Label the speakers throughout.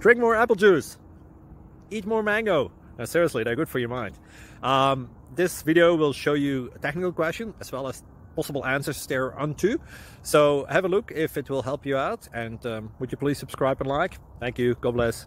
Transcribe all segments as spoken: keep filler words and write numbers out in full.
Speaker 1: Drink more apple juice. Eat more mango. No, seriously, they're good for your mind. Um, this video will show you a technical question as well as possible answers thereunto. So have a look if it will help you out. And um, would you please subscribe and like? Thank you. God bless.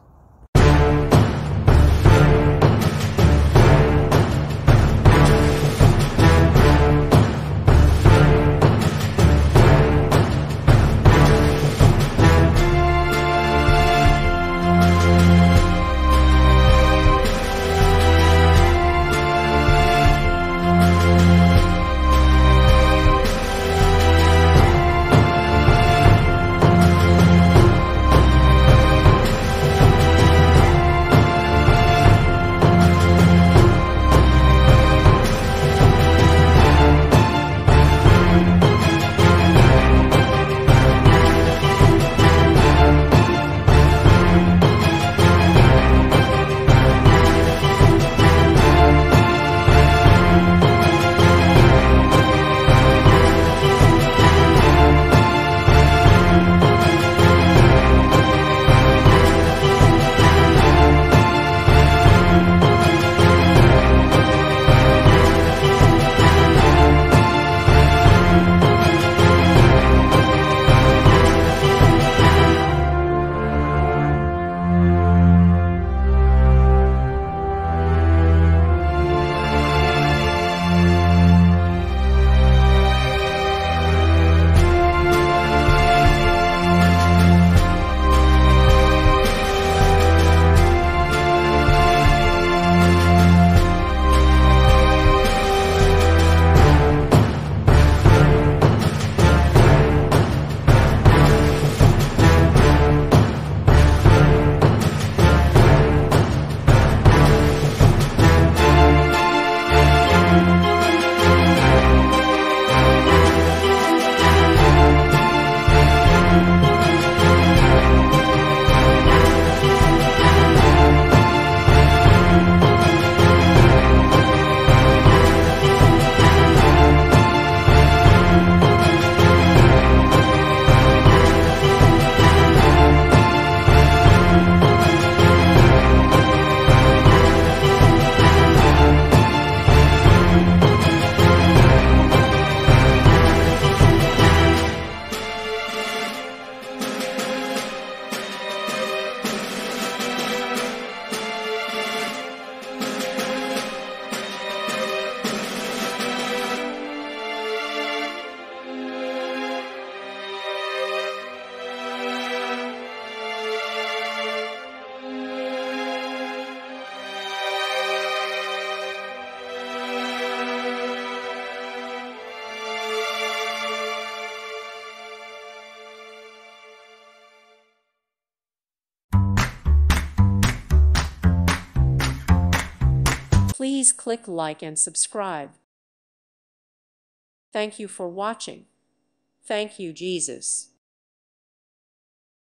Speaker 2: Please click like and subscribe. Thank you for watching. Thank you, Jesus.